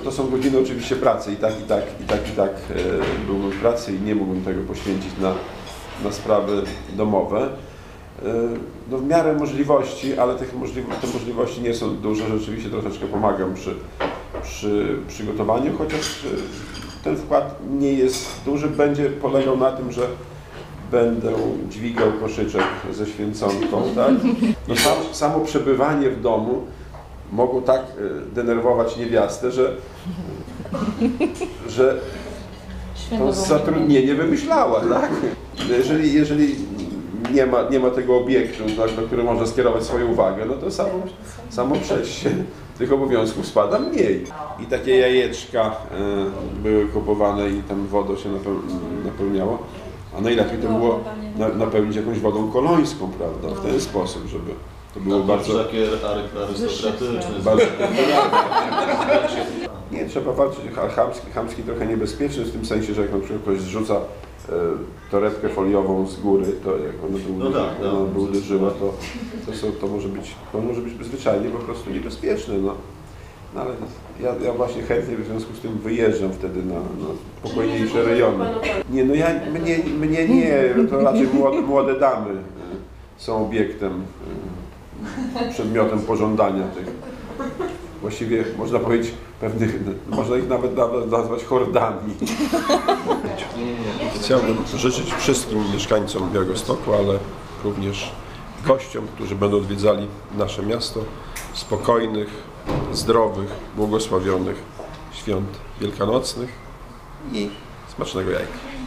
to są godziny oczywiście pracy i tak byłbym w pracy i nie mógłbym tego poświęcić na sprawy domowe. No, w miarę możliwości, ale te możliwości nie są duże, rzeczywiście troszeczkę pomagam przy przygotowaniu, chociaż ten wkład nie jest duży, będzie polegał na tym, że będę dźwigał koszyczek ze święconką, tak? No, samo przebywanie w domu mogło tak denerwować niewiastę, że to zatrudnienie wymyślała, tak? Jeżeli nie ma tego obiektu, na który można skierować swoją uwagę, no to samo przejście tych obowiązków spada mniej. I takie jajeczka były kupowane i tam wodą się napełniało, a najlepiej to było napełnić jakąś wodą kolońską, prawda, w ten sposób, żeby to było bardzo... takie arystokratyczne. Bardzo nie, trzeba walczyć chamski trochę niebezpieczny, w tym sensie, że jak na przykład ktoś zrzuca torebkę foliową z góry, to jak ona by uderzyła, to może być zwyczajnie po prostu niebezpieczne. No ale ja właśnie chętnie w związku z tym wyjeżdżam wtedy na spokojniejsze rejony. Nie, no mnie nie, to raczej młode damy są obiektem, przedmiotem pożądania tych. Właściwie można powiedzieć można ich nawet nazwać hordami. Chciałbym życzyć wszystkim mieszkańcom Białegostoku, ale również gościom, którzy będą odwiedzali nasze miasto, spokojnych, zdrowych, błogosławionych świąt wielkanocnych i smacznego jajka.